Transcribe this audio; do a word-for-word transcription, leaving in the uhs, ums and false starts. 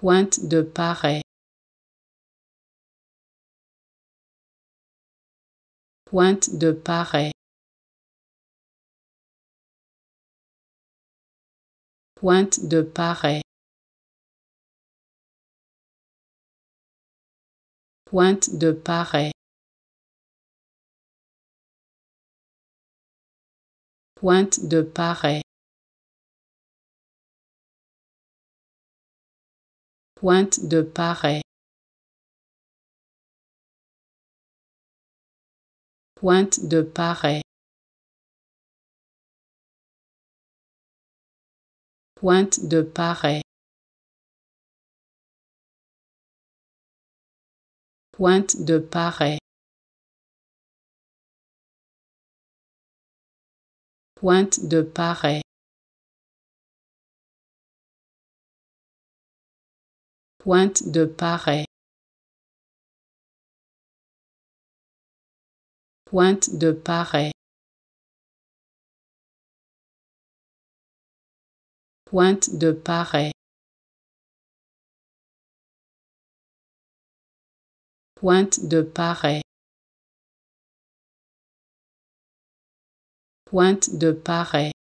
Pointe de Paray. Pointe de Paray. Pointe de Paray. Pointe de Paray. Pointe de Paray. Pointe de Paray. Pointe de Paray. Pointe de Paray. Pointe de Paray. Pointe de Paray. Pointe de Paray. Pointe de Paray. Pointe de Paray. Pointe de Paray. Pointe de Paray.